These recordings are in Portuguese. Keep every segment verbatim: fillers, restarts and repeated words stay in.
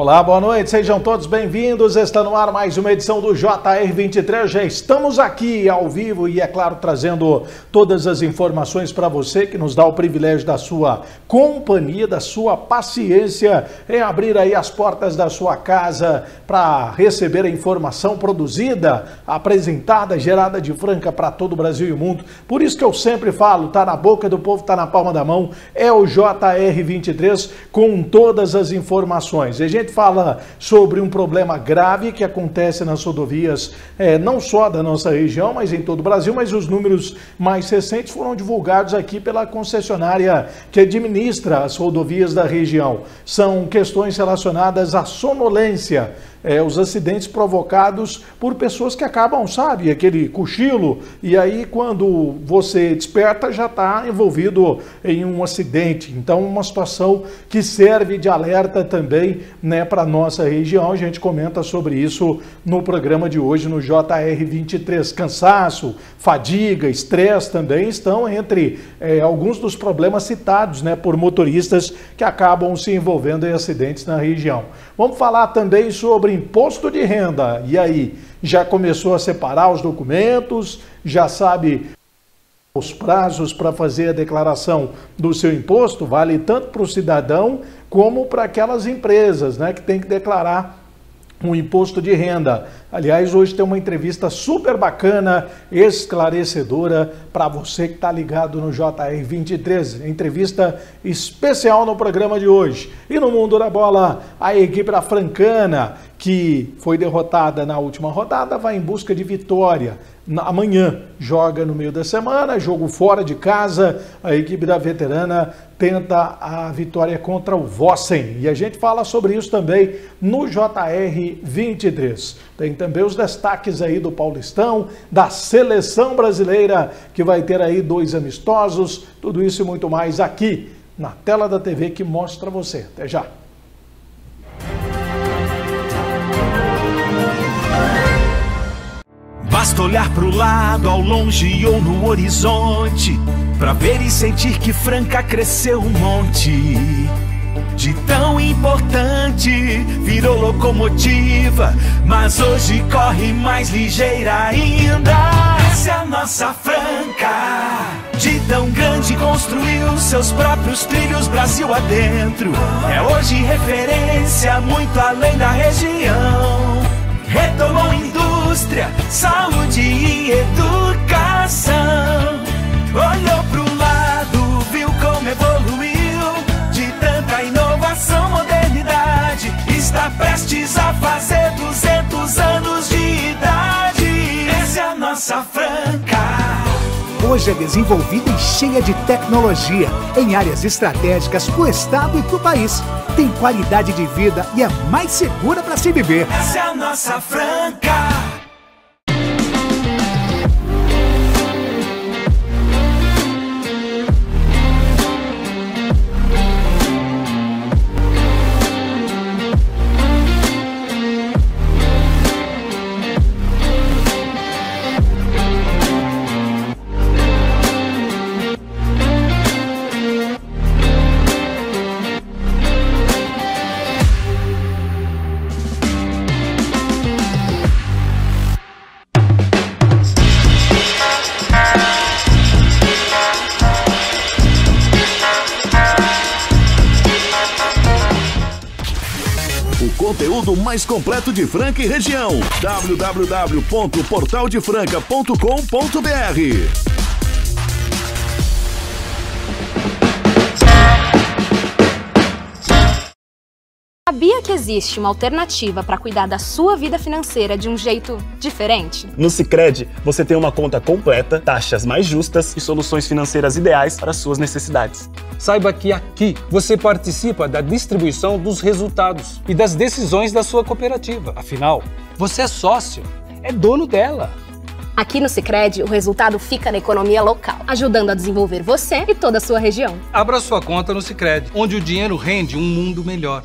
Olá, boa noite, sejam todos bem-vindos. Está no ar mais uma edição do J R vinte e três. Já estamos aqui ao vivo e, é claro, trazendo todas as informações para você, que nos dá o privilégio da sua companhia, da sua paciência em abrir aí as portas da sua casa para receber a informação produzida, apresentada, gerada de Franca para todo o Brasil e o mundo. Por isso que eu sempre falo, tá na boca do povo, tá na palma da mão, é o J R vinte e três com todas as informações. E a gente fala sobre um problema grave que acontece nas rodovias, é, não só da nossa região, mas em todo o Brasil, mas os números mais recentes foram divulgados aqui pela concessionária que administra as rodovias da região. São questões relacionadas à sonolência, é, os acidentes provocados por pessoas que acabam, sabe, aquele cochilo, e aí quando você desperta já está envolvido em um acidente. Então, uma situação que serve de alerta também, né, para a nossa região. A gente comenta sobre isso no programa de hoje no J R vinte e três. Cansaço, fadiga, estresse também estão entre é, alguns dos problemas citados, né, por motoristas que acabam se envolvendo em acidentes na região. Vamos falar também sobre imposto de renda. E aí, já começou a separar os documentos? Já sabe os prazos para fazer a declaração do seu imposto? Vale tanto para o cidadão como para aquelas empresas, né, que tem que declarar um imposto de renda. Aliás, hoje tem uma entrevista super bacana, esclarecedora para você que está ligado no J R vinte e três. Entrevista especial no programa de hoje. E no Mundo da Bola, a equipe da Francana, que foi derrotada na última rodada, vai em busca de vitória. Amanhã joga no meio da semana, jogo fora de casa, a equipe da Veterana tenta a vitória contra o Vossen. E a gente fala sobre isso também no J R vinte e três. Tem também os destaques aí do Paulistão, da seleção brasileira, que vai ter aí dois amistosos, tudo isso e muito mais aqui na tela da T V que mostra você. Até já! Basta olhar pro lado, ao longe ou no horizonte, pra ver e sentir que Franca cresceu um monte. De tão importante virou locomotiva, mas hoje corre mais ligeira ainda. Essa é a nossa Franca. De tão grande construiu seus próprios trilhos Brasil adentro. É hoje referência muito além da região. Retomou indústria, saúde e educação. Olhou pro lado, viu como evoluiu. De tanta inovação, modernidade, está prestes a fazer duzentos anos de idade. Essa é a nossa Franca. Hoje é desenvolvida e cheia de tecnologia, em áreas estratégicas para o estado e para o país. Tem qualidade de vida e é mais segura para se viver. Essa é a nossa Franca. Conteúdo mais completo de Franca e região. w w w ponto portal de franca ponto com ponto b r. Sabia que existe uma alternativa para cuidar da sua vida financeira de um jeito diferente? No Sicredi, você tem uma conta completa, taxas mais justas e soluções financeiras ideais para suas necessidades. Saiba que aqui você participa da distribuição dos resultados e das decisões da sua cooperativa. Afinal, você é sócio, é dono dela. Aqui no Sicredi, o resultado fica na economia local, ajudando a desenvolver você e toda a sua região. Abra sua conta no Sicredi, onde o dinheiro rende um mundo melhor.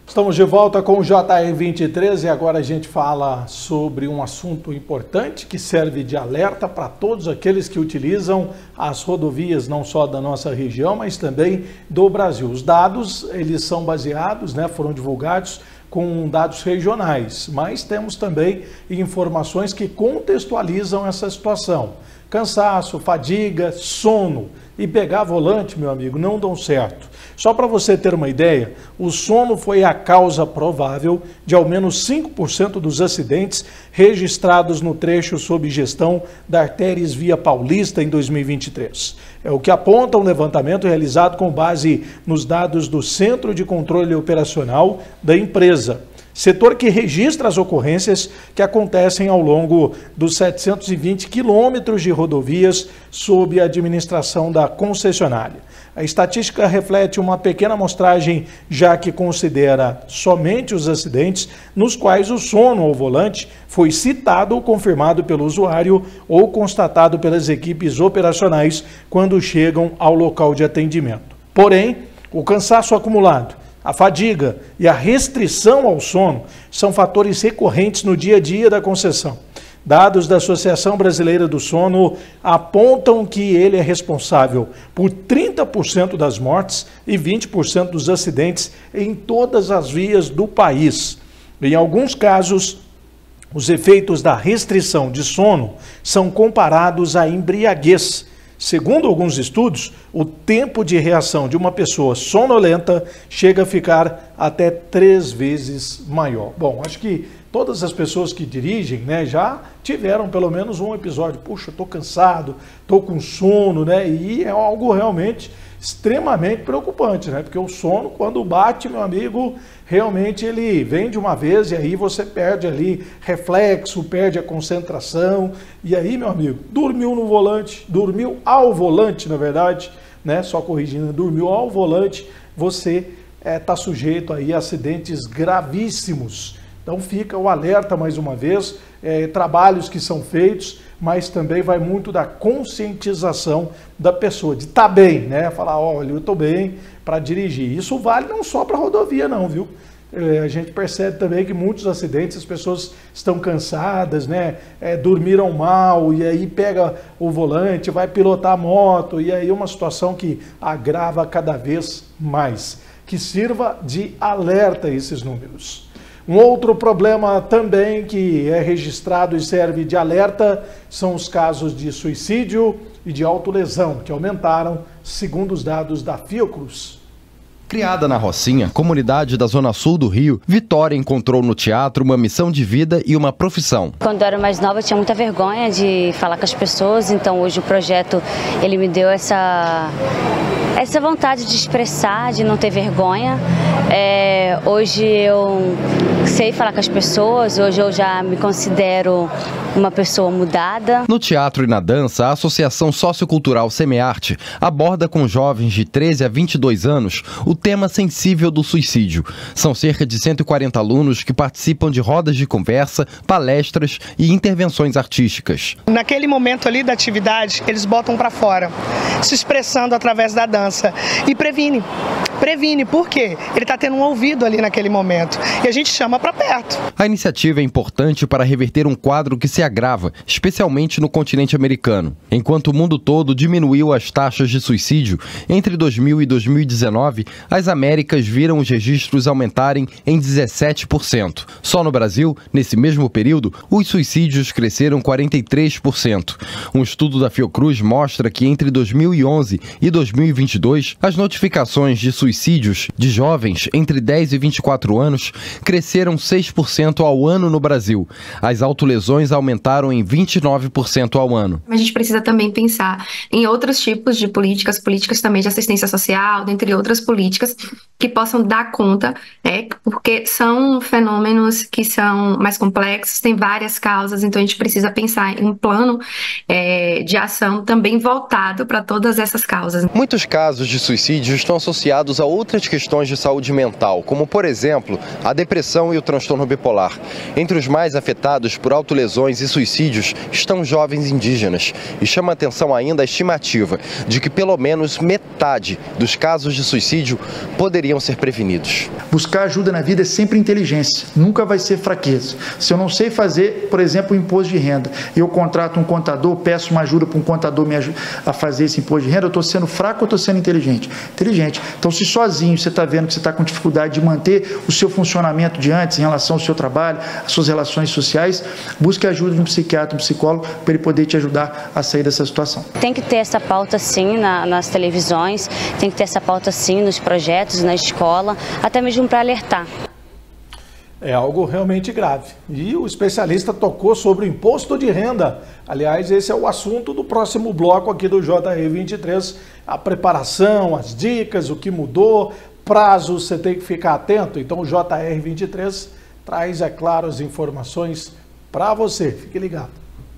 Estamos de volta com o J R vinte e três e agora a gente fala sobre um assunto importante que serve de alerta para todos aqueles que utilizam as rodovias não só da nossa região, mas também do Brasil. Os dados, eles são baseados, né, foram divulgados com dados regionais, mas temos também informações que contextualizam essa situação. Cansaço, fadiga, sono e pegar volante, meu amigo, não dão certo. Só para você ter uma ideia, o sono foi a causa provável de ao menos cinco por cento dos acidentes registrados no trecho sob gestão da Artérias Via Paulista em dois mil e vinte e três. É o que aponta um levantamento realizado com base nos dados do Centro de Controle Operacional da empresa, setor que registra as ocorrências que acontecem ao longo dos setecentos e vinte quilômetros de rodovias sob a administração da concessionária. A estatística reflete uma pequena amostragem, já que considera somente os acidentes nos quais o sono ao volante foi citado ou confirmado pelo usuário ou constatado pelas equipes operacionais quando chegam ao local de atendimento. Porém, o cansaço acumulado, a fadiga e a restrição ao sono são fatores recorrentes no dia a dia da concessão. Dados da Associação Brasileira do Sono apontam que ele é responsável por trinta por cento das mortes e vinte por cento dos acidentes em todas as vias do país. Em alguns casos, os efeitos da restrição de sono são comparados à embriaguez. Segundo alguns estudos, o tempo de reação de uma pessoa sonolenta chega a ficar até três vezes maior. Bom, acho que todas as pessoas que dirigem, né, já tiveram pelo menos um episódio. Puxa, estou cansado, estou com sono, né? E é algo realmente extremamente preocupante, né? Porque o sono, quando bate, meu amigo, realmente ele vem de uma vez e aí você perde ali reflexo, perde a concentração. E aí, meu amigo, dormiu no volante, dormiu ao volante, na verdade, né? Só corrigindo, dormiu ao volante, você está é, sujeito aí a acidentes gravíssimos. Então fica o alerta mais uma vez, é, trabalhos que são feitos, mas também vai muito da conscientização da pessoa, de estar tá bem, né? Falar, olha, eu estou bem para dirigir. Isso vale não só para rodovia não, viu? É, a gente percebe também que muitos acidentes, as pessoas estão cansadas, né? É, dormiram mal e aí pega o volante, vai pilotar a moto e aí é uma situação que agrava cada vez mais. Que sirva de alerta esses números. Um outro problema também que é registrado e serve de alerta são os casos de suicídio e de autolesão, que aumentaram, segundo os dados da Fiocruz. Criada na Rocinha, comunidade da Zona Sul do Rio, Vitória encontrou no teatro uma missão de vida e uma profissão. Quando eu era mais nova, eu tinha muita vergonha de falar com as pessoas, então hoje o projeto ele me deu essa, essa vontade de expressar, de não ter vergonha. É, hoje eu sei falar com as pessoas, hoje eu já me considero uma pessoa mudada. No teatro e na dança, a Associação Sociocultural Semearte aborda com jovens de treze a vinte e dois anos o tema sensível do suicídio. São cerca de cento e quarenta alunos que participam de rodas de conversa, palestras e intervenções artísticas. Naquele momento ali da atividade, eles botam para fora, se expressando através da dança e previne. Previne, por quê? Ele está tendo um ouvido ali naquele momento e a gente chama para perto. A iniciativa é importante para reverter um quadro que se agrava, especialmente no continente americano. Enquanto o mundo todo diminuiu as taxas de suicídio, entre dois mil e dois mil e dezenove, as Américas viram os registros aumentarem em dezessete por cento. Só no Brasil, nesse mesmo período, os suicídios cresceram quarenta e três por cento. Um estudo da Fiocruz mostra que entre dois mil e onze e dois mil e vinte e dois, as notificações de suicídios de jovens entre dez e vinte e quatro anos cresceram seis por cento ao ano no Brasil. As autolesões aumentaram em vinte e nove por cento ao ano. A gente precisa também pensar em outros tipos de políticas, políticas também de assistência social, dentre outras políticas que possam dar conta, né, porque são fenômenos que são mais complexos, tem várias causas, então a gente precisa pensar em um plano é, de ação também voltado para todas essas causas. Muitos casos casos de suicídio estão associados a outras questões de saúde mental, como, por exemplo, a depressão e o transtorno bipolar. Entre os mais afetados por autolesões e suicídios estão jovens indígenas. E chama atenção ainda a estimativa de que pelo menos metade dos casos de suicídio poderiam ser prevenidos. Buscar ajuda na vida é sempre inteligência, nunca vai ser fraqueza. Se eu não sei fazer, por exemplo, o imposto de renda, eu contrato um contador, peço uma ajuda para um contador me ajudar a fazer esse imposto de renda, eu estou sendo fraco ou estou sendo inteligente? Inteligente. Então, se sozinho você está vendo que você está com dificuldade de manter o seu funcionamento de antes em relação ao seu trabalho, às suas relações sociais, busque a ajuda de um psiquiatra, um psicólogo, para ele poder te ajudar a sair dessa situação. Tem que ter essa pauta sim na, nas televisões, tem que ter essa pauta sim nos projetos, na escola, até mesmo para alertar. É algo realmente grave. E o especialista tocou sobre o imposto de renda. Aliás, esse é o assunto do próximo bloco aqui do J R vinte e três. A preparação, as dicas, o que mudou, prazos, você tem que ficar atento. Então o J R vinte e três traz, é claro, as informações para você. Fique ligado.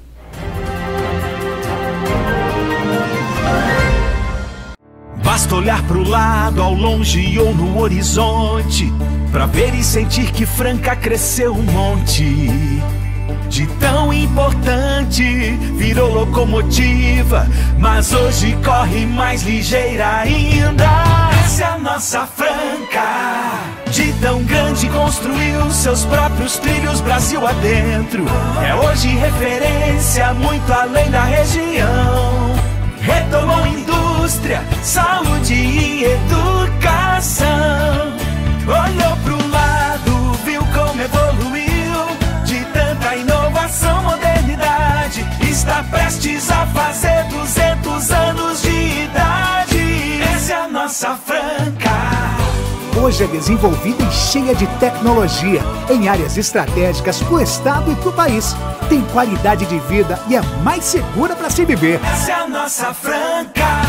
Basta olhar pro lado, ao longe ou no horizonte, pra ver e sentir que Franca cresceu um monte. De tão importante, virou locomotiva, mas hoje corre mais ligeira ainda. Essa é a nossa Franca. De tão grande construiu seus próprios trilhos Brasil adentro. É hoje referência muito além da região. Retomou indústria, saúde e educação. Olhou pro lado, viu como evoluiu. De tanta inovação, modernidade, está prestes a fazer duzentos anos de idade. Essa é a nossa Franca. Hoje é desenvolvida e cheia de tecnologia, em áreas estratégicas para o estado e para o país. Tem qualidade de vida e é mais segura para se viver. Essa é a nossa Franca.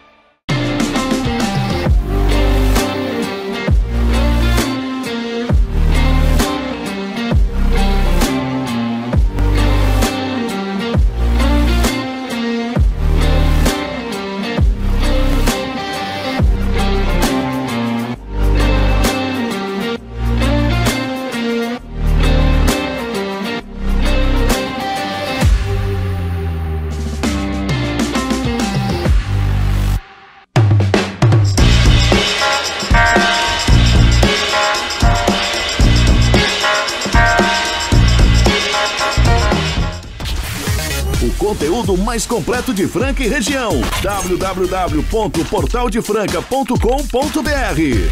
Conteúdo mais completo de Franca e região. w w w ponto portal de franca ponto com ponto b r.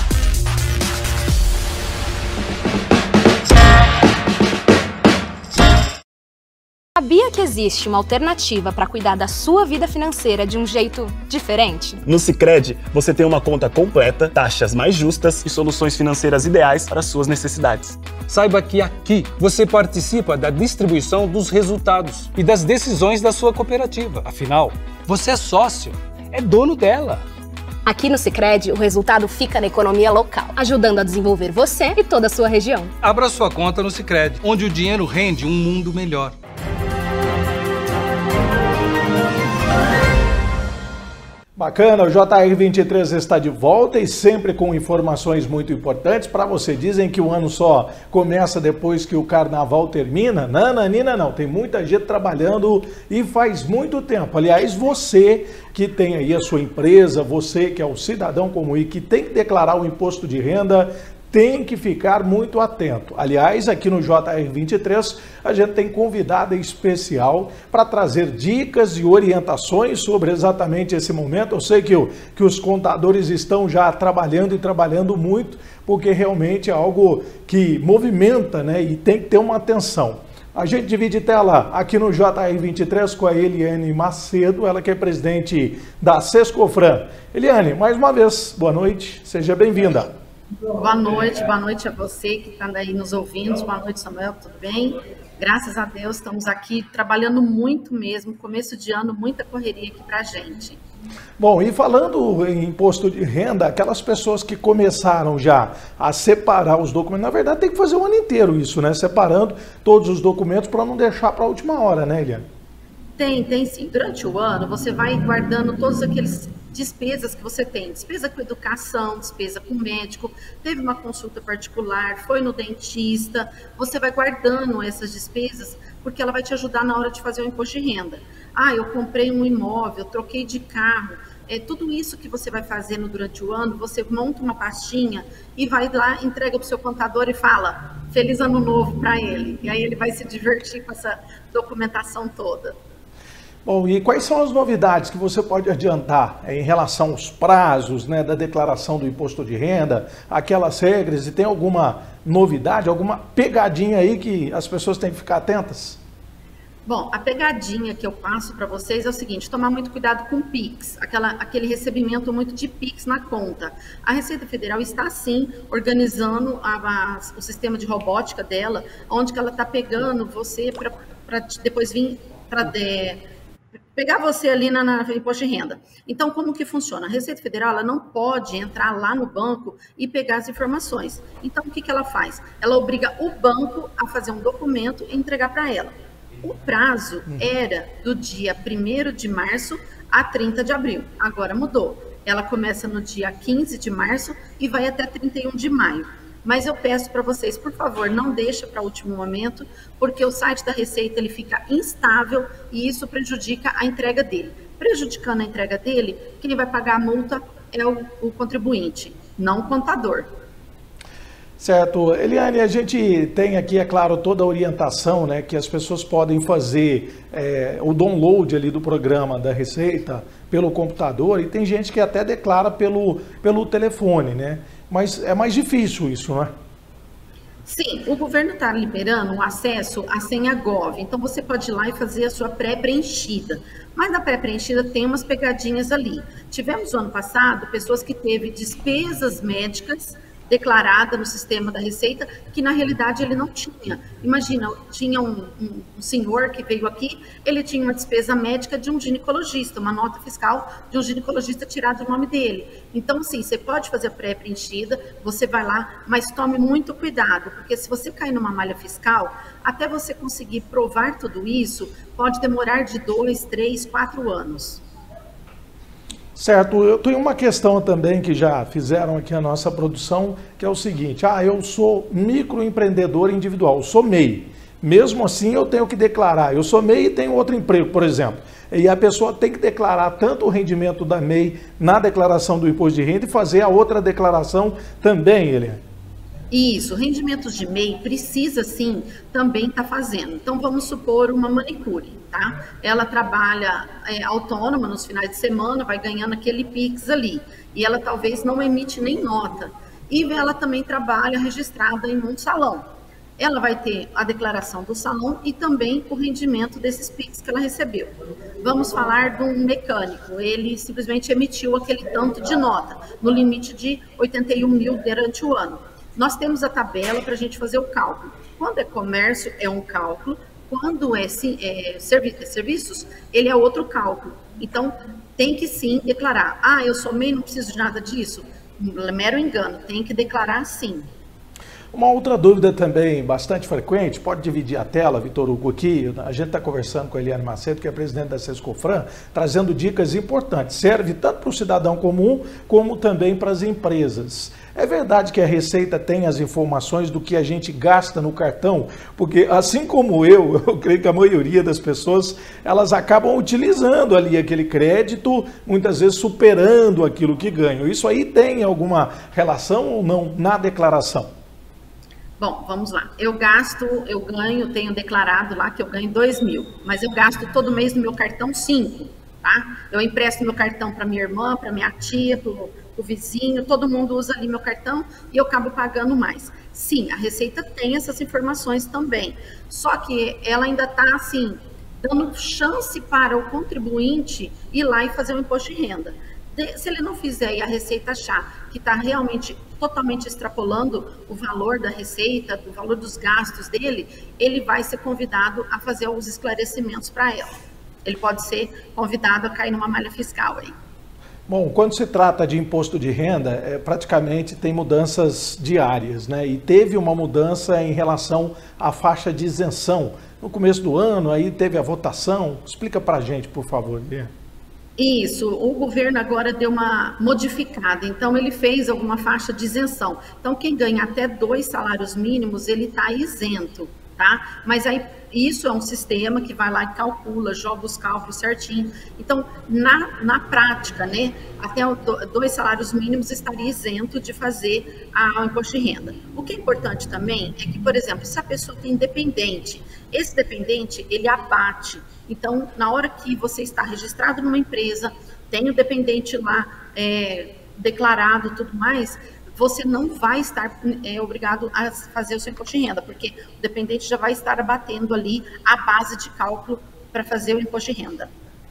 Sabia que existe uma alternativa para cuidar da sua vida financeira de um jeito diferente? No Sicredi, você tem uma conta completa, taxas mais justas e soluções financeiras ideais para suas necessidades. Saiba que aqui você participa da distribuição dos resultados e das decisões da sua cooperativa. Afinal, você é sócio, é dono dela. Aqui no Sicredi, o resultado fica na economia local, ajudando a desenvolver você e toda a sua região. Abra sua conta no Sicredi, onde o dinheiro rende um mundo melhor. Bacana, o J R vinte e três está de volta e sempre com informações muito importantes para você. Dizem que o ano só começa depois que o carnaval termina. Não, Nanina, não. Tem muita gente trabalhando e faz muito tempo. Aliás, você que tem aí a sua empresa, você que é o cidadão comum e que tem que declarar o imposto de renda, tem que ficar muito atento. Aliás, aqui no J R vinte e três, a gente tem convidada especial para trazer dicas e orientações sobre exatamente esse momento. Eu sei que, o, que os contadores estão já trabalhando e trabalhando muito, porque realmente é algo que movimenta, né, e tem que ter uma atenção. A gente divide tela aqui no J R vinte e três com a Eliane Macedo, ela que é presidente da Sescofran. Eliane, mais uma vez, boa noite, seja bem-vinda. Boa noite, boa noite a você que está aí nos ouvindo. Boa noite, Samuel, tudo bem? Graças a Deus, estamos aqui trabalhando muito mesmo, começo de ano, muita correria aqui para a gente. Bom, e falando em imposto de renda, aquelas pessoas que começaram já a separar os documentos, na verdade tem que fazer o ano inteiro isso, né? Separando todos os documentos para não deixar para a última hora, né, Eliane? Tem, tem sim. Durante o ano, você vai guardando todos aqueles despesas que você tem, despesa com educação, despesa com médico, teve uma consulta particular, foi no dentista, você vai guardando essas despesas, porque ela vai te ajudar na hora de fazer o imposto de renda. Ah, eu comprei um imóvel, troquei de carro, é, tudo isso que você vai fazendo durante o ano, você monta uma pastinha e vai lá, entrega para o seu contador e fala, feliz ano novo para ele, e aí ele vai se divertir com essa documentação toda. Bom, e quais são as novidades que você pode adiantar em relação aos prazos, né, da declaração do imposto de renda, aquelas regras, e tem alguma novidade, alguma pegadinha aí que as pessoas têm que ficar atentas? Bom, a pegadinha que eu passo para vocês é o seguinte, tomar muito cuidado com o Pix, aquela, aquele recebimento muito de Pix na conta. A Receita Federal está, sim, organizando a, a, o sistema de robótica dela, onde que ela está pegando você para depois vir para... pegar você ali na, na imposto de renda. Então, como que funciona? A Receita Federal ela não pode entrar lá no banco e pegar as informações. Então, o que, que ela faz? Ela obriga o banco a fazer um documento e entregar para ela. O prazo era do dia primeiro de março a trinta de abril. Agora mudou. Ela começa no dia quinze de março e vai até trinta e um de maio. Mas eu peço para vocês, por favor, não deixa para o último momento, porque o site da Receita ele fica instável e isso prejudica a entrega dele. Prejudicando a entrega dele, quem vai pagar a multa é o, o contribuinte, não o contador. Certo. Eliane, a gente tem aqui, é claro, toda a orientação, né, que as pessoas podem fazer é, o download ali do programa da Receita pelo computador, e tem gente que até declara pelo, pelo telefone, né? Mas é mais difícil isso, não é? Sim, o governo está liberando o acesso à senha Gov, então você pode ir lá e fazer a sua pré-preenchida. Mas na pré-preenchida tem umas pegadinhas ali. Tivemos no ano passado pessoas que teve despesas médicas declarada no sistema da Receita, que na realidade ele não tinha. Imagina, tinha um, um, um senhor que veio aqui, ele tinha uma despesa médica de um ginecologista, uma nota fiscal de um ginecologista tirada do nome dele. Então, sim, você pode fazer a pré-preenchida, você vai lá, mas tome muito cuidado, porque se você cair numa malha fiscal, até você conseguir provar tudo isso, pode demorar de dois, três, quatro anos. Certo, eu tenho uma questão também que já fizeram aqui a nossa produção, que é o seguinte, ah, eu sou microempreendedor individual, eu sou M E I, mesmo assim eu tenho que declarar, eu sou M E I e tenho outro emprego, por exemplo, e a pessoa tem que declarar tanto o rendimento da M E I na declaração do imposto de renda e fazer a outra declaração também, Eliane. Isso, rendimentos de M E I precisa sim também estar tá fazendo. Então vamos supor uma manicure, tá? Ela trabalha é, autônoma nos finais de semana, vai ganhando aquele Pix ali, e ela talvez não emite nem nota. E ela também trabalha registrada em um salão. Ela vai ter a declaração do salão e também o rendimento desses Pix que ela recebeu. Vamos falar de um mecânico, ele simplesmente emitiu aquele tanto de nota, no limite de oitenta e um mil durante o ano. Nós temos a tabela para a gente fazer o cálculo. Quando é comércio, é um cálculo. Quando é, é, servi é serviços, ele é outro cálculo. Então, tem que sim declarar. Ah, eu sou M E I, não preciso de nada disso. Mero engano, tem que declarar sim. Uma outra dúvida também bastante frequente, pode dividir a tela, Vitor Hugo, aqui, a gente está conversando com a Eliane Macedo, que é presidente da Sescofran, trazendo dicas importantes, serve tanto para o cidadão comum, como também para as empresas. É verdade que a Receita tem as informações do que a gente gasta no cartão? Porque assim como eu, eu creio que a maioria das pessoas, elas acabam utilizando ali aquele crédito, muitas vezes superando aquilo que ganham. Isso aí tem alguma relação ou não na declaração? Bom, vamos lá. Eu gasto, eu ganho, tenho declarado lá que eu ganho dois mil, mas eu gasto todo mês no meu cartão cinco, tá? Eu empresto meu cartão para minha irmã, para minha tia, para o vizinho, todo mundo usa ali meu cartão e eu acabo pagando mais. Sim, a Receita tem essas informações também, só que ela ainda está assim, dando chance para o contribuinte ir lá e fazer o imposto de renda. Se ele não fizer e a Receita achar que está realmente totalmente extrapolando o valor da receita, o valor dos gastos dele, ele vai ser convidado a fazer os esclarecimentos para ela. Ele pode ser convidado a cair numa malha fiscal aí. Bom, quando se trata de imposto de renda, é, praticamente tem mudanças diárias, né? E teve uma mudança em relação à faixa de isenção. No começo do ano, aí teve a votação. Explica para a gente, por favor, Bia. Isso, o governo agora deu uma modificada, então ele fez alguma faixa de isenção. Então quem ganha até dois salários mínimos, ele está isento, tá? Mas aí isso é um sistema que vai lá e calcula, joga os cálculos certinho. Então, na, na prática, né, até dois salários mínimos estaria isento de fazer a, o imposto de renda. O que é importante também é que, por exemplo, se a pessoa tem dependente, esse dependente, ele abate. Então, na hora que você está registrado numa empresa, tem o dependente lá é, declarado e tudo mais, você não vai estar é, obrigado a fazer o seu imposto de renda, porque o dependente já vai estar abatendo ali a base de cálculo para fazer o imposto de renda.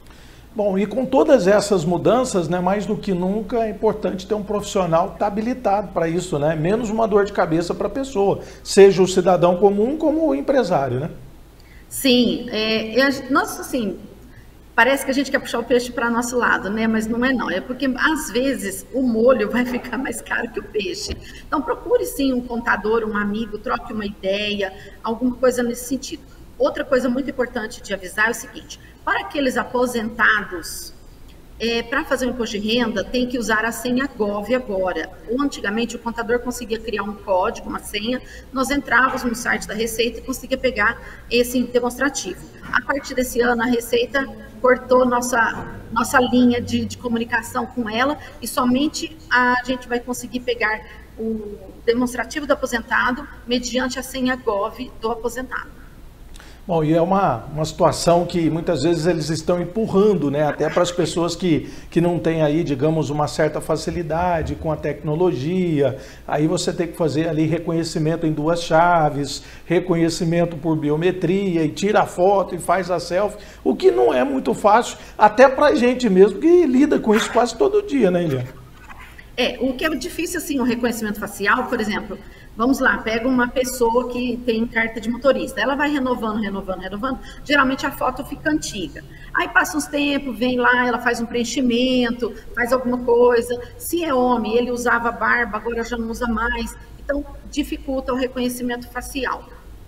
Bom, e com todas essas mudanças, né, mais do que nunca é importante ter um profissional que está habilitado para isso, né? Menos uma dor de cabeça para a pessoa, seja o cidadão comum como o empresário, né? Sim, é, é, nossa, assim, parece que a gente quer puxar o peixe para nosso lado, né? Mas não é não, é porque às vezes o molho vai ficar mais caro que o peixe. Então procure sim um contador, um amigo, troque uma ideia, alguma coisa nesse sentido. Outra coisa muito importante de avisar é o seguinte, para aqueles aposentados, é, para fazer o imposto de renda, tem que usar a senha Gov agora. Ou antigamente o contador conseguia criar um código, uma senha, nós entrávamos no site da Receita e conseguia pegar esse demonstrativo. A partir desse ano, a Receita cortou nossa, nossa linha de, de comunicação com ela e somente a gente vai conseguir pegar o demonstrativo do aposentado mediante a senha Gov do aposentado. Bom, e é uma, uma situação que muitas vezes eles estão empurrando, né, até para as pessoas que, que não têm aí, digamos, uma certa facilidade com a tecnologia. Aí você tem que fazer ali reconhecimento em duas chaves, reconhecimento por biometria, e tira a foto e faz a selfie, o que não é muito fácil, até para a gente mesmo que lida com isso quase todo dia, né, Eliane? É, o que é difícil, assim, o reconhecimento facial, por exemplo, vamos lá, pega uma pessoa que tem carta de motorista, ela vai renovando, renovando, renovando, geralmente a foto fica antiga. Aí passa uns tempos, vem lá, ela faz um preenchimento, faz alguma coisa. Se é homem, ele usava barba, agora já não usa mais, então dificulta o reconhecimento facial.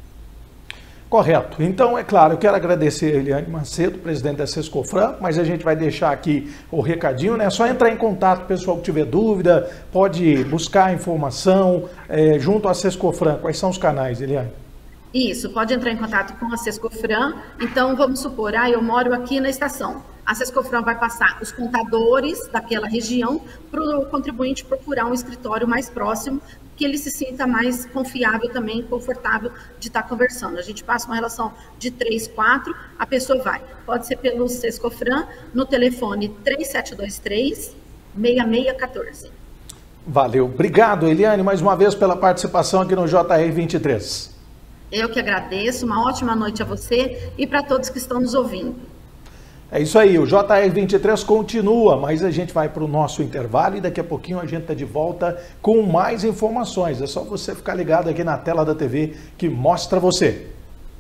Correto. Então, é claro, eu quero agradecer a Eliane Macedo, presidente da Sescofran, mas a gente vai deixar aqui o recadinho, né? É só entrar em contato, pessoal que tiver dúvida, pode buscar informação é, junto à Sescofran. Quais são os canais, Eliane? Isso, pode entrar em contato com a Sescofran. Então, vamos supor, ah, eu moro aqui na estação. A Sescofran vai passar os contadores daquela região para o contribuinte procurar um escritório mais próximo, que ele se sinta mais confiável também, confortável de estar conversando. A gente passa uma relação de três, quatro, a pessoa vai. Pode ser pelo Sescofran, no telefone três sete dois três, seis seis um quatro. Valeu. Obrigado, Eliane, mais uma vez pela participação aqui no J R vinte e três. Eu que agradeço, uma ótima noite a você e para todos que estão nos ouvindo. É isso aí, o J R vinte e três continua, mas a gente vai para o nosso intervalo e daqui a pouquinho a gente está de volta com mais informações. É só você ficar ligado aqui na tela da T V que mostra você.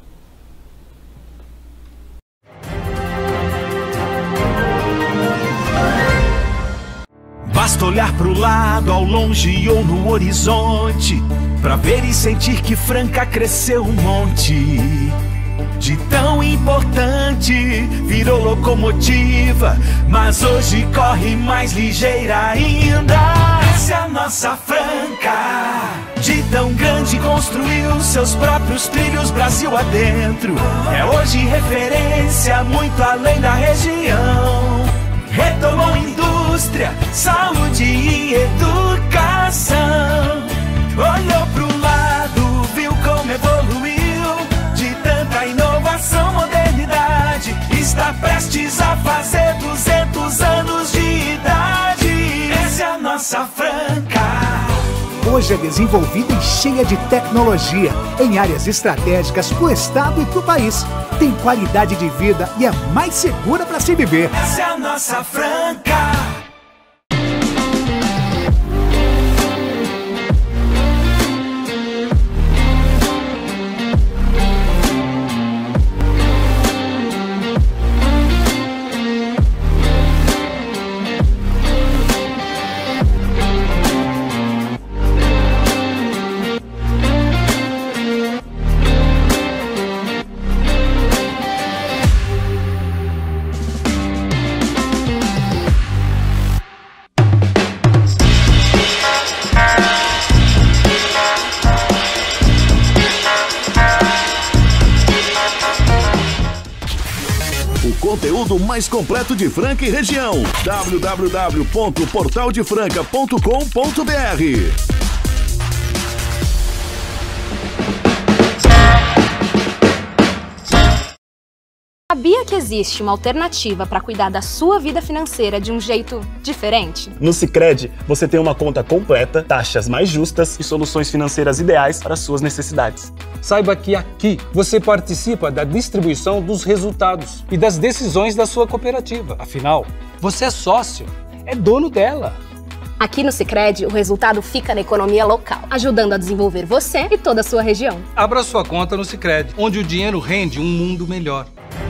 Basta olhar pro lado, ao longe ou no horizonte, pra ver e sentir que Franca cresceu um monte. De tão importante virou locomotiva, mas hoje corre mais ligeira ainda. Essa é a nossa Franca. De tão grande construiu seus próprios trilhos Brasil adentro. É hoje referência muito além da região. Retomou indústria, saúde e educação. Olhou pro lado, viu como evoluiu. De tanta inovação, modernidade, está prestes a fazer duzentos anos de idade. Essa é a nossa Franca. Hoje é desenvolvida e cheia de tecnologia, em áreas estratégicas para o estado e para o país. Tem qualidade de vida e é mais segura para se viver. Essa é a nossa Franca. conteúdo mais completo de Franca e região. w w w ponto portal de franca ponto com ponto b r. Sabia que existe uma alternativa para cuidar da sua vida financeira de um jeito diferente? No Sicredi, você tem uma conta completa, taxas mais justas e soluções financeiras ideais para suas necessidades. Saiba que aqui você participa da distribuição dos resultados e das decisões da sua cooperativa. Afinal, você é sócio, é dono dela. Aqui no Sicredi, o resultado fica na economia local, ajudando a desenvolver você e toda a sua região. Abra sua conta no Sicredi, onde o dinheiro rende um mundo melhor.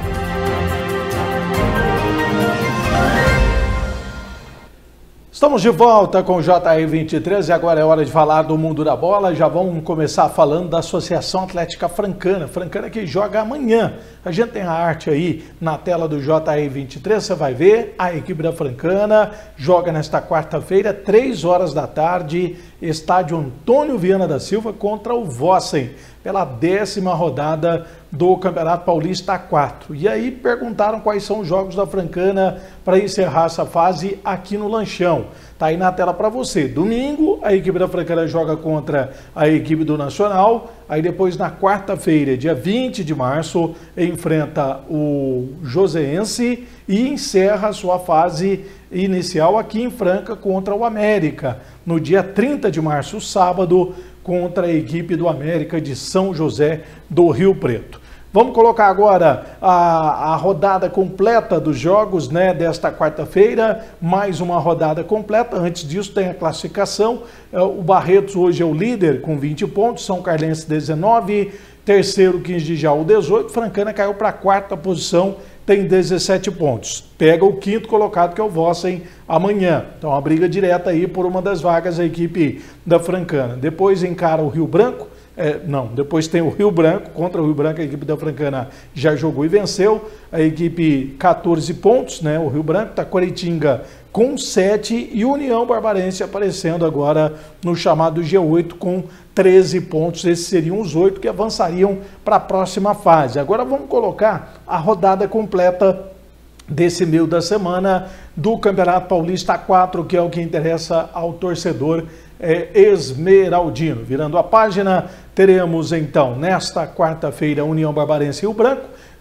Estamos de volta com o J R vinte e três e agora é hora de falar do mundo da bola. Já vamos começar falando da Associação Atlética Francana. Francana que joga amanhã. A gente tem a arte aí na tela do J R vinte e três, você vai ver. A equipe da Francana joga nesta quarta-feira, três horas da tarde, estádio Antônio Viana da Silva contra o Vossen, pela décima rodada do Campeonato Paulista A quatro. E aí perguntaram quais são os jogos da Francana para encerrar essa fase aqui no Lanchão. Tá aí na tela para você. Domingo, a equipe da Francana joga contra a equipe do Nacional. Aí depois, na quarta-feira, dia vinte de março, enfrenta o Joseense e encerra a sua fase inicial aqui em Franca contra o América. No dia trinta de março, sábado, contra a equipe do América de São José do Rio Preto. Vamos colocar agora a, a rodada completa dos jogos, né, desta quarta-feira, mais uma rodada completa. Antes disso tem a classificação. O Barretos hoje é o líder com vinte pontos, São Carlense dezenove, terceiro quinze de Jaú dezoito, Francana caiu para a quarta posição, tem dezessete pontos. Pega o quinto colocado, que é o Vossen, amanhã. Então, uma briga direta aí por uma das vagas da equipe da Francana. Depois encara o Rio Branco. É, não, depois tem o Rio Branco. Contra o Rio Branco, a equipe da Francana já jogou e venceu. A equipe, quatorze pontos, né? O Rio Branco, Taquaritinga com sete e União Barbarense aparecendo agora no chamado G oito com treze pontos. Esses seriam os oito que avançariam para a próxima fase. Agora vamos colocar a rodada completa desse meio da semana do Campeonato Paulista A quatro, que é o que interessa ao torcedor é, esmeraldino. Virando a página, teremos então nesta quarta-feira União Barbarense e Rio Branco,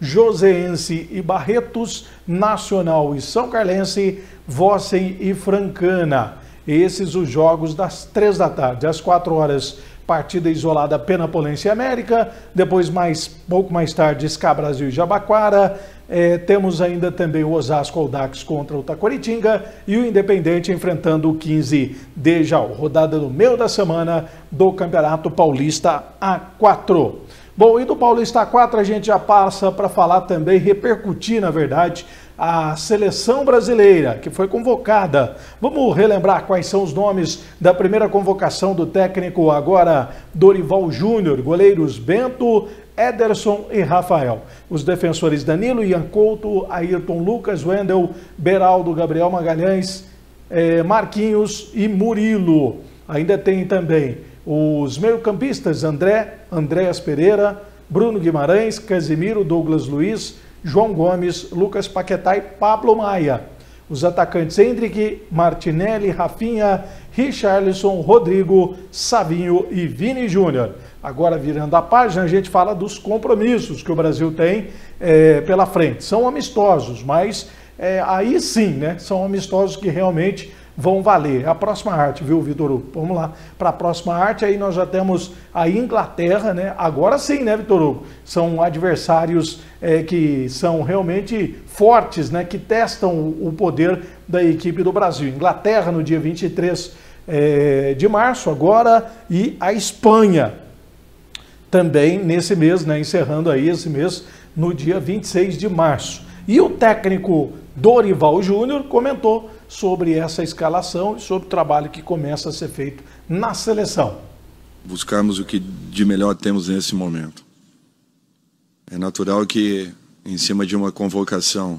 Joseense e Barretos, Nacional e São Carlense, Vossen e Francana. Esses os jogos das três da tarde. Às quatro horas, partida isolada Penapolense e América. Depois, mais pouco mais tarde, Ská Brasil e Jabaquara. É, temos ainda também o Osasco Audax contra o Taquaritinga e o Independente enfrentando o quinze de Jaú. Rodada no meio da semana do Campeonato Paulista A quatro. Bom, e do Paulista A quatro a gente já passa para falar também, repercutir, na verdade, a seleção brasileira, que foi convocada. Vamos relembrar quais são os nomes da primeira convocação do técnico agora Dorival Júnior: goleiros Bento, Ederson e Rafael. Os defensores Danilo, Ian Couto, Ayrton Lucas, Wendel, Beraldo, Gabriel Magalhães, eh, Marquinhos e Murilo. Ainda tem também os meio-campistas André, Andréas Pereira, Bruno Guimarães, Casimiro, Douglas Luiz, João Gomes, Lucas Paquetá e Pablo Maia. Os atacantes Hendrick, Martinelli, Rafinha, Richarlison, Rodrigo, Savinho e Vini Júnior. Agora, virando a página, a gente fala dos compromissos que o Brasil tem é, pela frente. São amistosos, mas é, aí sim, né? São amistosos que realmente vão valer. A próxima arte, viu, Vitor Hugo? Vamos lá para a próxima arte. Aí nós já temos a Inglaterra, né? Agora sim, né, Vitor Hugo? São adversários é, que são realmente fortes, né? Que testam o poder da equipe do Brasil. Inglaterra no dia vinte e três é, de março agora, e a Espanha também nesse mês, né? Encerrando aí esse mês no dia vinte e seis de março. E o técnico Dorival Júnior comentou sobre essa escalação e sobre o trabalho que começa a ser feito na seleção. Buscarmos o que de melhor temos nesse momento. É natural que, em cima de uma convocação,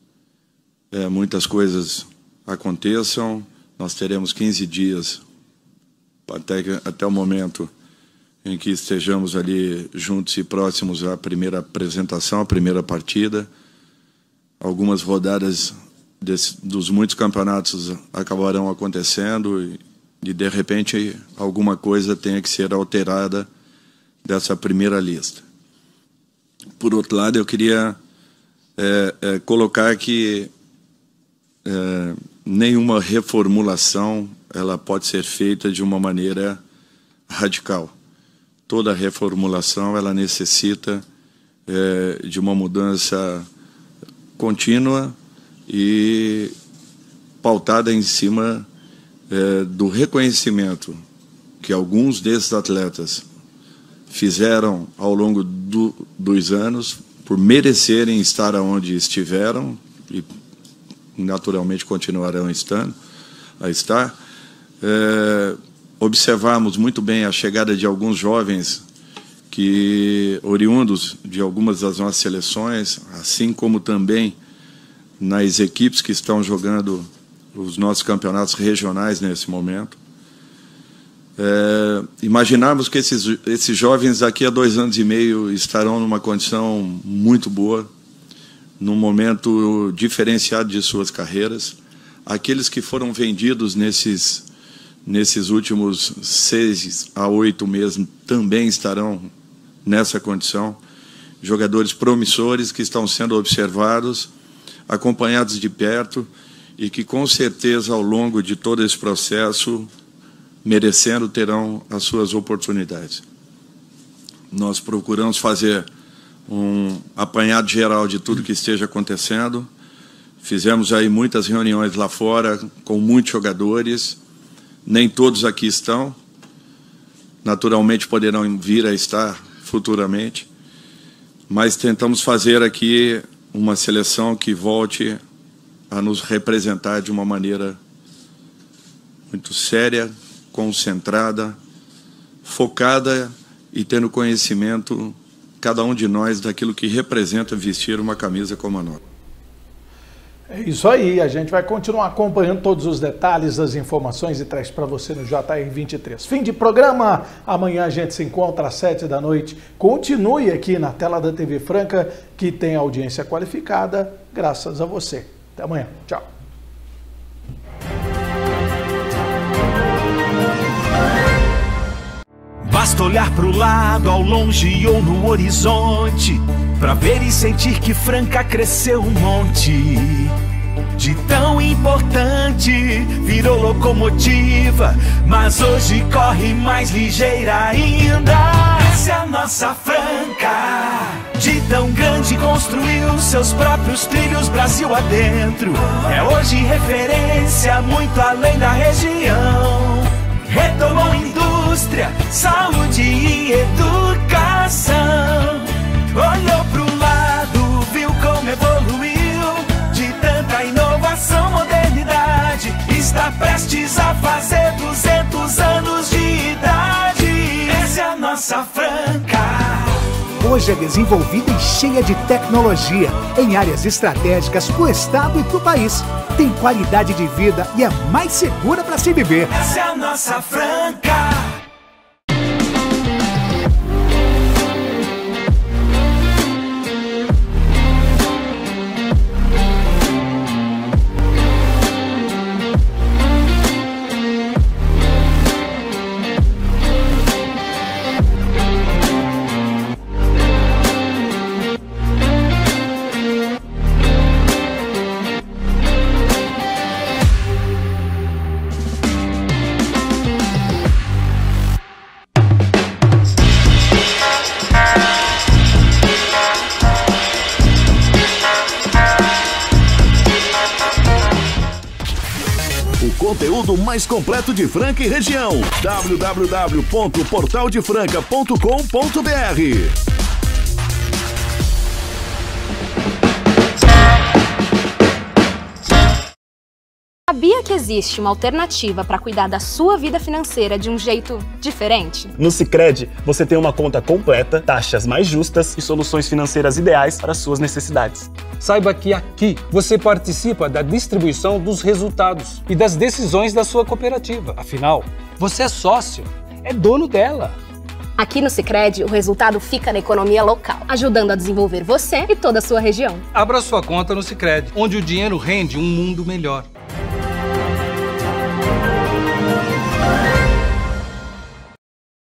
é, muitas coisas aconteçam. Nós teremos quinze dias até, até o momento em que estejamos ali juntos e próximos à primeira apresentação, à primeira partida. algumas rodadas desse, dos muitos campeonatos acabarão acontecendo e, e, de repente, alguma coisa tenha que ser alterada dessa primeira lista. Por outro lado, eu queria é, é, colocar que é, nenhuma reformulação ela pode ser feita de uma maneira radical. Toda reformulação ela necessita é, de uma mudança contínua e pautada em cima é, do reconhecimento que alguns desses atletas fizeram ao longo do, dos anos por merecerem estar onde estiveram e naturalmente continuarão estando, a estar. É, observamos muito bem a chegada de alguns jovens que, oriundos de algumas das nossas seleções, assim como também nas equipes que estão jogando os nossos campeonatos regionais nesse momento. É, imaginarmos que esses, esses jovens daqui a dois anos e meio estarão numa condição muito boa, num momento diferenciado de suas carreiras. Aqueles que foram vendidos nesses, nesses últimos seis a oito meses também estarão nessa condição. Jogadores promissores que estão sendo observados, acompanhados de perto e que, com certeza, ao longo de todo esse processo, merecendo, terão as suas oportunidades. Nós procuramos fazer um apanhado geral de tudo que esteja acontecendo. Fizemos aí muitas reuniões lá fora com muitos jogadores. Nem todos aqui estão. Naturalmente poderão vir a estar futuramente. Mas tentamos fazer aqui uma seleção que volte a nos representar de uma maneira muito séria, concentrada, focada e tendo conhecimento, cada um de nós, daquilo que representa vestir uma camisa como a nossa. É isso aí, a gente vai continuar acompanhando todos os detalhes das informações e traz para você no J R vinte e três. Fim de programa, amanhã a gente se encontra às sete da noite. Continue aqui na tela da T V Franca, que tem audiência qualificada, graças a você. Até amanhã, tchau. Basta olhar pro lado, ao longe ou no horizonte, pra ver e sentir que Franca cresceu um monte. De tão importante, virou locomotiva, mas hoje corre mais ligeira ainda. Essa é a nossa Franca. De tão grande construiu seus próprios trilhos Brasil adentro. É hoje referência muito além da região. Retomou indústria, saúde e educação. Olhou pro lado, viu como evoluiu. De tanta inovação, modernidade, está prestes a fazer duzentos anos de idade. Essa é a nossa Franca. Hoje é desenvolvida e cheia de tecnologia em áreas estratégicas para o estado e para o país. Tem qualidade de vida e é mais segura para se viver. Essa é a nossa Franca. Conteúdo mais completo de Franca e região. w w w ponto portal de franca ponto com ponto b r. Sabia que existe uma alternativa para cuidar da sua vida financeira de um jeito diferente? No Sicredi, você tem uma conta completa, taxas mais justas e soluções financeiras ideais para suas necessidades. Saiba que aqui você participa da distribuição dos resultados e das decisões da sua cooperativa. Afinal, você é sócio, é dono dela. Aqui no Sicredi, o resultado fica na economia local, ajudando a desenvolver você e toda a sua região. Abra sua conta no Sicredi, onde o dinheiro rende um mundo melhor.